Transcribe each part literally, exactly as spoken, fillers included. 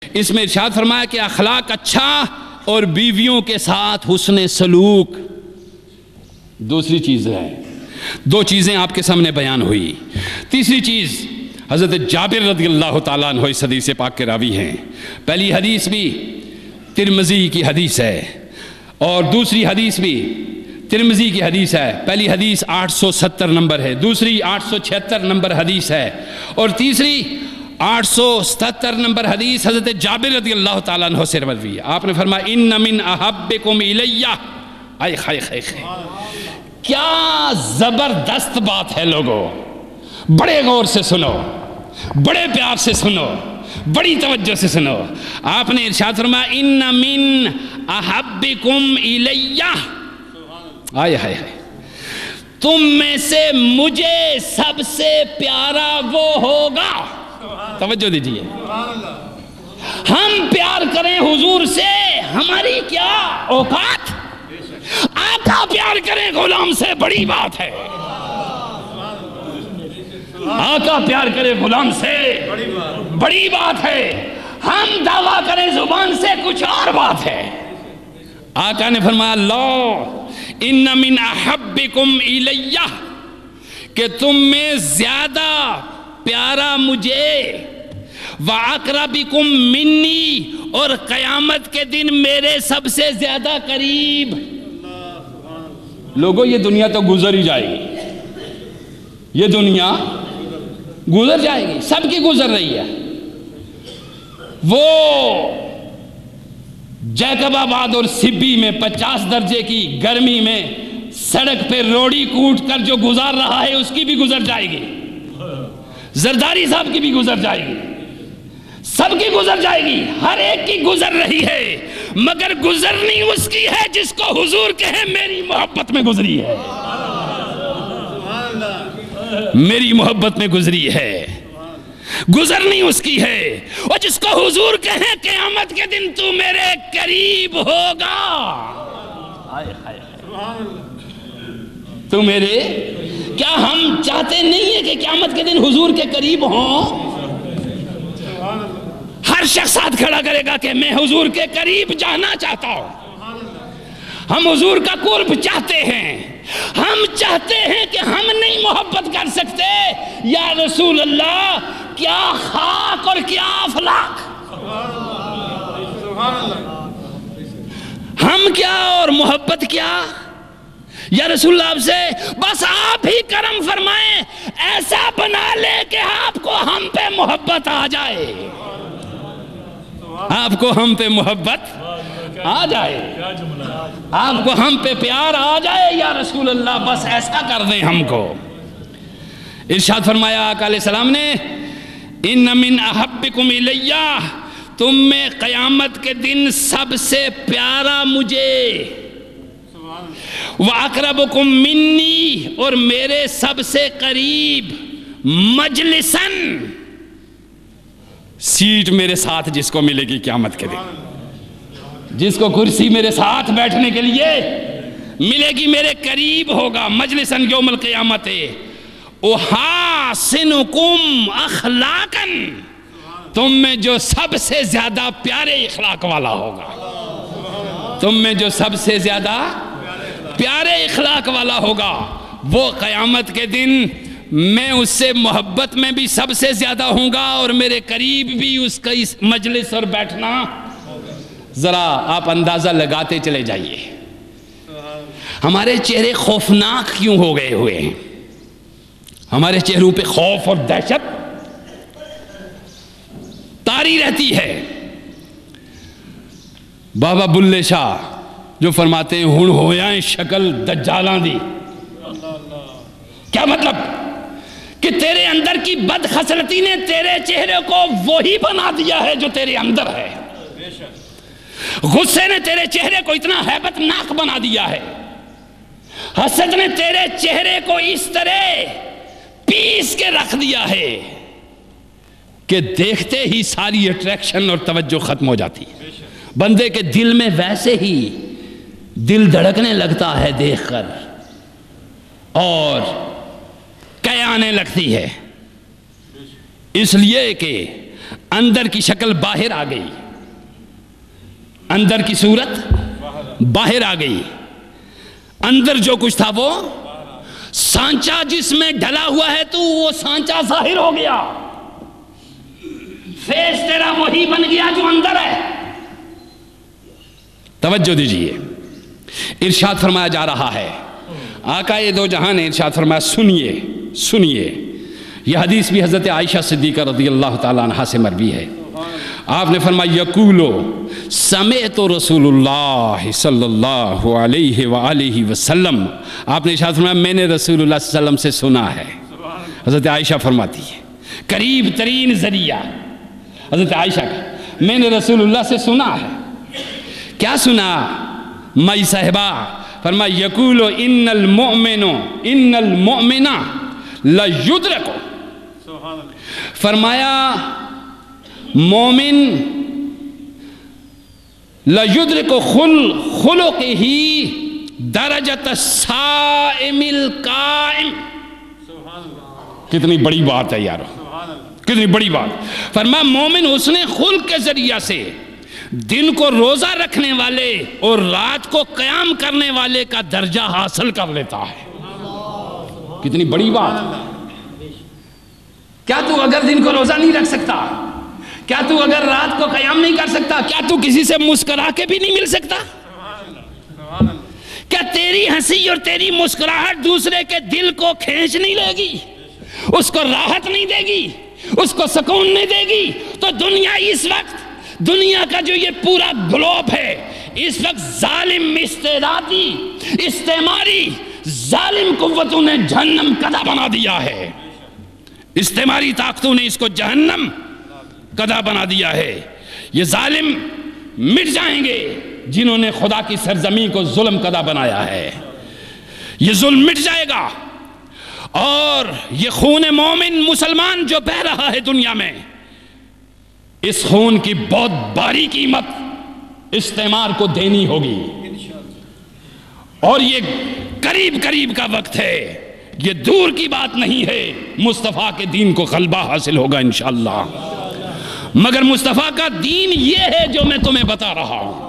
اس میں ارشاد فرمایا کہ اخلاق اچھا اور بیویوں کے ساتھ حسن سلوک دوسری چیز ہے. دو چیزیں آپ کے سامنے بیان ہوئی. تیسری چیز حضرت جابر رضی اللہ تعالیٰ عنہ اس حدیث پاک کے راوی ہیں. پہلی حدیث بھی ترمذی کی حدیث ہے اور دوسری حدیث بھی ترمذی کی حدیث ہے. پہلی حدیث آٹھ سو ستر نمبر ہے, دوسری آٹھ سو چھہتر نمبر حدیث ہے, اور تیسری آٹھ سو ستر نمبر حدیث حضرت جابر رضی اللہ تعالیٰ عنہ سے روی ہے. آپ نے فرمایا ان من احبکم الیہ. آئے خائے خائے خائے, کیا زبردست بات ہے لوگوں, بڑے غور سے سنو, بڑے پیار سے سنو, بڑی توجہ سے سنو. آپ نے ارشاد فرمایا ان من احبکم الیہ. آئے ہائے ہائے, تم میں سے مجھے سب سے پیارا وہ ہوگا. توجہ دیجئے, ہم پیار کریں حضور سے, ہماری کیا اوقات. آقا پیار کریں غلام سے, بڑی بات ہے. آقا پیار کرے غلام سے, بڑی بات ہے. ہم دعویٰ کریں زبان سے, کچھ اور بات ہے. آقا نے فرمایا لو ان من احبکم الیہ, کہ تم میں زیادہ پیارا مجھے, وَأَقْرَبِكُم مِّنِّي, اور قیامت کے دن میرے سب سے زیادہ قریب. لوگوں یہ دنیا تو گزر ہی جائے گی, یہ دنیا گزر جائے گی, سب کی گزر رہی ہے. وہ جیکب آباد اور سبی میں پچاس درجے کی گرمی میں سڑک پہ روڑی کوٹ کر جو گزار رہا ہے اس کی بھی گزر جائے گی, زرداری صاحب کی بھی گزر جائے گی, سب کی گزر جائے گی, ہر ایک کی گزر رہی ہے, مگر گزرنی اس کی ہے جس کو حضور کہے میری محبت میں گزری ہے, میری محبت میں گزری ہے. گزرنی اس کی ہے, اور جس کو حضور کہے قیامت کے دن تو میرے قریب ہوگا. تو میرے, کیا ہم چاہتے نہیں ہیں کہ قیامت کے دن حضور کے قریب ہوں؟ ہر شخص ہاتھ کھڑا کرے گا کہ میں حضور کے قریب جانا چاہتا ہوں. ہم حضور کا قرب چاہتے ہیں, ہم چاہتے ہیں کہ ہم نہیں محبت کر سکتے. یا رسول اللہ, کیا خاک اور کیا افلاک, ہم کیا اور محبت کیا. یا رسول اللہ آپ سے بس آپ ہی کرم فرمائیں, ایسا بنا لے کہ آپ کو ہم پہ محبت آ جائے, آپ کو ہم پہ محبت آ جائے, آپ کو ہم پہ پیار آ جائے. یا رسول اللہ بس ایسا کر دیں ہم کو. ارشاد فرمایا آقا علیہ السلام نے ان من احبکم الیہ, تم میں قیامت کے دن سب سے پیارا مجھے, وَأَقْرَبُكُم مِّنِّي, اور میرے سب سے قریب, مجلسن, سیٹ میرے ساتھ جس کو ملے گی قیامت کے دن, جس کو کرسی میرے ساتھ بیٹھنے کے لیے ملے گی میرے قریب ہوگا. مجلسن یوم القیامت, احاسنکم اخلاقاً, تم میں جو سب سے زیادہ پیارے اخلاق والا ہوگا, تم میں جو سب سے زیادہ پیارے اخلاق والا ہوگا, وہ قیامت کے دن میں اس سے محبت میں بھی سب سے زیادہ ہوں گا, اور میرے قریب بھی اس کا اس مجلس اور بیٹھنا. ذرا آپ اندازہ لگاتے چلے جائیے, ہمارے چہرے خوفناک کیوں ہو گئے ہوئے ہیں, ہمارے چہروں پہ خوف اور دہشت طاری رہتی ہے. بابا بلے شاہ جو فرماتے ہیں ہن ہویاں شکل دجالاں دی, کیا مطلب کہ تیرے اندر کی بد خصلتی نے تیرے چہرے کو وہی بنا دیا ہے جو تیرے اندر ہے. غصے نے تیرے چہرے کو اتنا ہیبت ناک بنا دیا ہے, حسد نے تیرے چہرے کو اس طرح پیس کے رکھ دیا ہے کہ دیکھتے ہی ساری اٹریکشن اور توجہ ختم ہو جاتی ہے. بندے کے دل میں ویسے ہی دل دھڑکنے لگتا ہے دیکھ کر, اور قے آنے لگتی ہے, اس لیے کہ اندر کی شکل باہر آ گئی، اندر کی صورت باہر آ گئی، اندر جو کچھ تھا وہ سانچہ جس میں ڈھلا ہوا ہے تو وہ سانچہ ظاہر ہو گیا، فیس تیرا وہی بن گیا جو اندر ہے۔ توجہ دیجئے، ارشاد فرمایا جا رہا ہے، آقا دو جہاں نے ارشاد فرمایا، سنیے سنیے، یہ حدیث بھی حضرت عائشہ صدیقہ رضی اللہ تعالیٰ عنہ سے مروی ہے۔ آپ نے فرمایا، یقولو سمعت رسول اللہ صلی اللہ علیہ وآلہ وسلم، آپ نے ارشاد فرمایا میں نے رسول اللہ صلی اللہ علیہ وسلم سے سنا ہے۔ حضرت عائشہ فرماتی ہے، قریب ترین ذریعہ حضرت عائشہ کا، میں نے رسول اللہ سے سنا ہے۔ کیا سنا مائی صاحبہ؟ فرمایا، یقولو ان المؤمن ان المؤمن لیدرک، فرمایا مومن لیدرک خل خلقہ درجۃ الصائم القائم۔ کتنی بڑی بات ہے یارو، کتنی بڑی بات۔ فرمایا مومن حسن خلق کے ذریعہ سے دن کو روزہ رکھنے والے اور رات کو قیام کرنے والے کا درجہ حاصل کر لیتا ہے۔ کتنی بڑی بات۔ کیا تو اگر دن کو روزہ نہیں رکھ سکتا؟ کیا تو اگر رات کو قیام نہیں کر سکتا؟ کیا تو کسی سے مسکرا کے بھی نہیں مل سکتا؟ کیا تیری ہنسی اور تیری مسکراہٹ دوسرے کے دل کو کھینچ نہیں لے گی، اس کو راحت نہیں دے گی، اس کو سکون نہیں دے گی؟ تو دنیا اس وقت، دنیا کا جو یہ پورا گلوب ہے، اس وقت ظالم استعدادی استعماری ظالم قوتوں نے جہنم قدہ بنا دیا ہے، استعماری طاقتوں نے اس کو جہنم قدہ بنا دیا ہے۔ یہ ظالم مٹ جائیں گے جنہوں نے خدا کی سرزمین کو ظلم قدہ بنایا ہے، یہ ظلم مٹ جائے گا، اور یہ خون مومن مسلمان جو بہہ رہا ہے دنیا میں، اس خون کی بہت باری قیمت استعمار کو دینی ہوگی، اور یہ قریب قریب کا وقت ہے، یہ دور کی بات نہیں ہے۔ مصطفیٰ کے دین کو غلبہ حاصل ہوگا انشاءاللہ، مگر مصطفیٰ کا دین یہ ہے جو میں تمہیں بتا رہا ہوں۔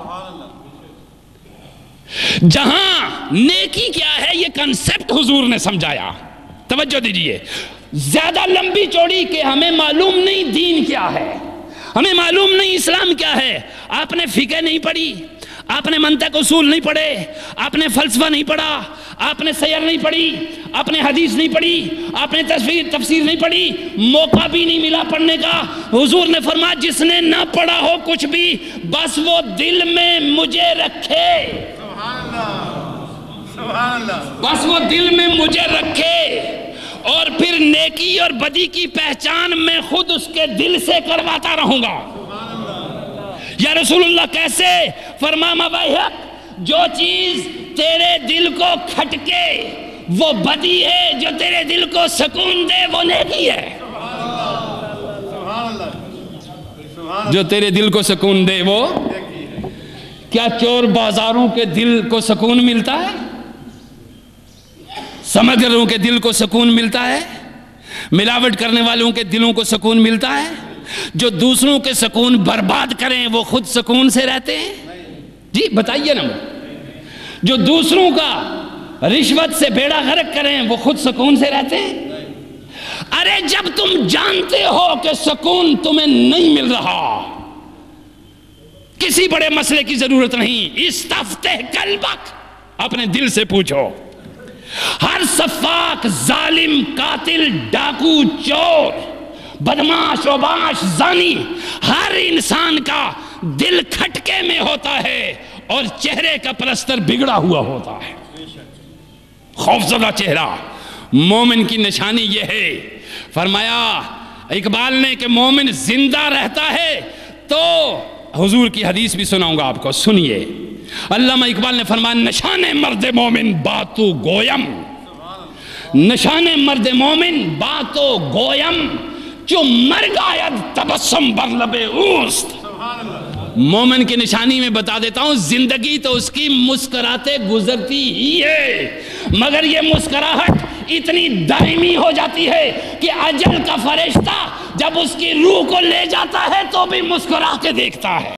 جہاں نیکی کیا ہے یہ کنسپٹ حضور نے سمجھایا، توجہ دیجئے، زیادہ لمبی چوڑی کہ ہمیں معلوم نہیں دین کیا ہے، ہمیں معلوم نہیں اسلام کیا ہے۔ آپ نے فقہ نہیں پڑھی، آپ نے منطق اصول نہیں پڑھے، آپ نے فلسفہ نہیں پڑھا، آپ نے سیر نہیں پڑھی، آپ نے حدیث نہیں پڑھی، آپ نے تفسیر تفسیر نہیں پڑھی، موقع بھی نہیں ملا پڑھنے کا۔ حضور نے فرمایا جس نے نہ پڑھا ہو کچھ بھی، بس وہ دل میں مجھے رکھے، بس وہ دل میں مجھے رکھے، اور پھر نیکی اور بدی کی پہچان میں خود اس کے دل سے کرواتا رہوں گا۔ یا رسول اللہ کیسے؟ فرمایا مباحق، جو چیز تیرے دل کو کھٹکے وہ بدی ہے، جو تیرے دل کو سکون دے وہ نیکی ہے۔ جو تیرے دل کو سکون دے وہ، کیا چور بازاروں کے دل کو سکون ملتا ہے؟ سمجھروں کے دل کو سکون ملتا ہے؟ ملاوٹ کرنے والوں کے دلوں کو سکون ملتا ہے؟ جو دوسروں کے سکون برباد کریں وہ خود سکون سے رہتے ہیں؟ جی بتائیے نا، جو دوسروں کا رشوت سے بیڑا غرق کریں وہ خود سکون سے رہتے ہیں؟ ارے جب تم جانتے ہو کہ سکون تمہیں نہیں مل رہا، کسی بڑے مسئلے کی ضرورت نہیں، استفتح قلبک، اپنے دل سے پوچھو۔ ہر سفاک، ظالم، قاتل، ڈاکو، چور، بدماش، اوباش، زانی، ہر انسان کا دل کھٹکے میں ہوتا ہے اور چہرے کا پلستر بگڑا ہوا ہوتا ہے، خوفزدہ چہرہ۔ مومن کی نشانی یہ ہے، فرمایا اقبال نے کہ مومن زندہ رہتا ہے، تو حضور کی حدیث بھی سناؤں گا آپ کو، سنیے۔ علامہ اقبال نے فرمایا نشان مرد مومن باتو گویم، نشان مرد مومن باتو گویم، جو مر گاید تبسم بر لب اوست۔ مومن کی نشانی میں بتا دیتا ہوں، زندگی تو اس کی مسکراتے گزرتی ہی ہے، مگر یہ مسکراہٹ اتنی دائمی ہو جاتی ہے کہ اجل کا فرشتہ جب اس کی روح کو لے جاتا ہے تو بھی مسکرا کے دیکھتا ہے.